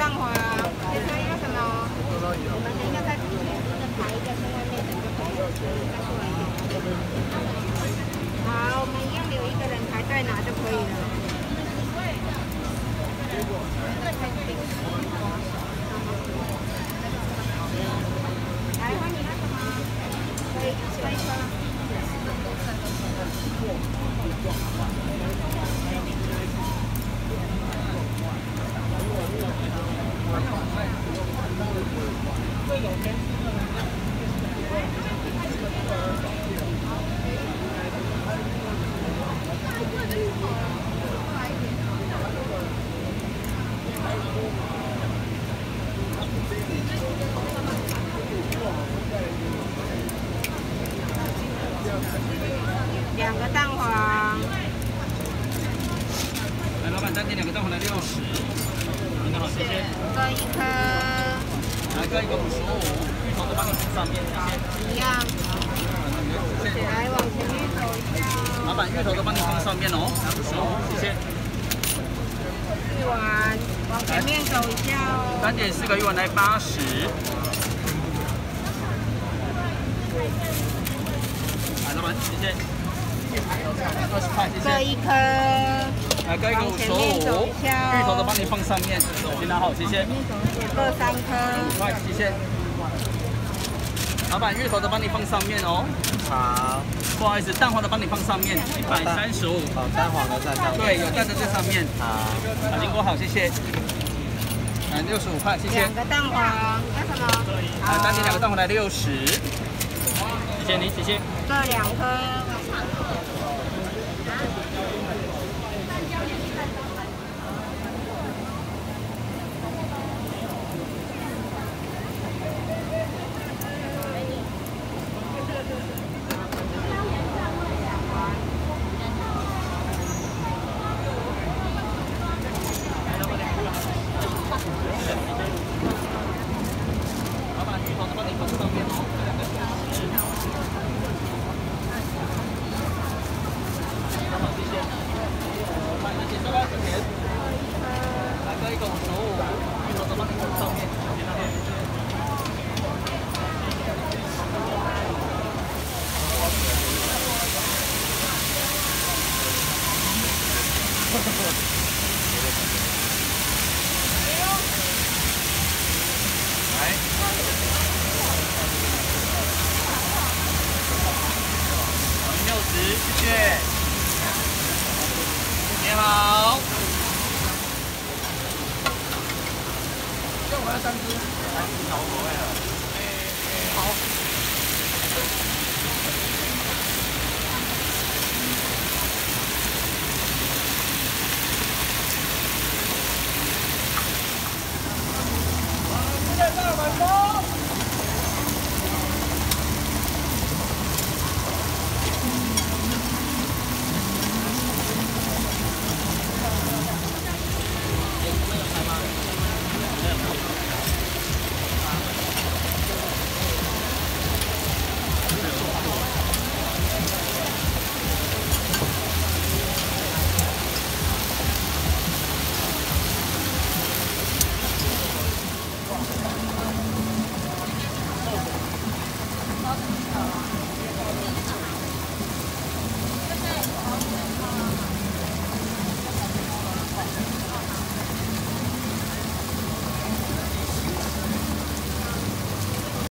蛋黄，先生要什么？我们等一下再排一个在外面等就可以了，再出来一点。好，我们一样留一个人排队拿就可以了。 来，欢迎那什么，可以吃一个。2个蛋黄。 来，老板，再点2个蛋黄来60。您好，谢谢。 各1颗。 来，各一个55，芋头都帮你放上面，谢谢。 一样。来，往前面走一下。 老板，芋头都帮你放上面哦，55，谢谢。 芋丸，往前面走一下哦。 3点4个芋丸来80。来，老板，谢谢。20块，谢谢。 各1颗。 来，各一个55，芋头都帮你放上面，您拿好，谢谢。 各3颗。 5块，谢谢。老板，芋头都帮你放上面哦。 好， 不好意思，蛋黄的帮你放上面，135。 好，蛋黄的在上面。 对，有蛋的在上面。 好， 好，经过好，谢谢。65块，谢谢。 2个蛋黄，要什么？ 来，单点2个蛋黄来60。谢谢您，谢谢。 各2颗。 老板，芋头都帮你放上面哦。好，谢谢。快，那请收20钱。来，各一个55，芋头都帮你放上面，谢谢。来。 60，谢谢。你好。这我要3只，3只无所谓了。好。现在上满包。